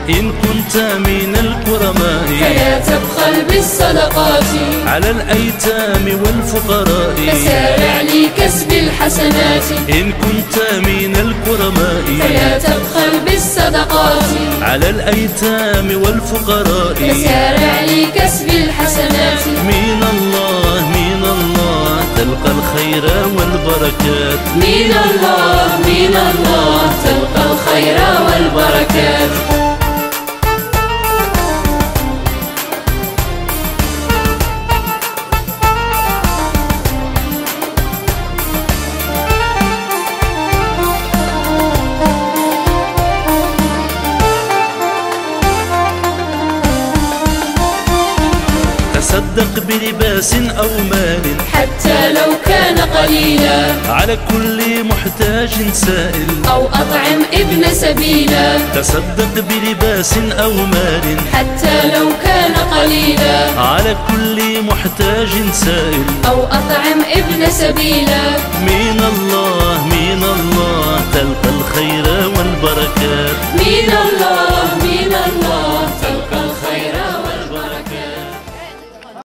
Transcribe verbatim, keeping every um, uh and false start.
إن كنت من الكرماء فلا تبخل بالصدقات على الأيتام والفقراء فسارع لكسب الحسنات إن كنت من الكرماء فلا تبخل بالصدقات على الأيتام والفقراء فسارع لكسب الحسنات من الله من الله تلقى الخير والبركات من الله من الله تلقى الخير والبركات تصدق بلباس أو مال حتى لو كان قليلا على كل محتاج سائل أو أطعم ابن سبيلا تصدق بلباس أو مال حتى لو كان قليلا على كل محتاج سائل أو أطعم ابن سبيلا من الله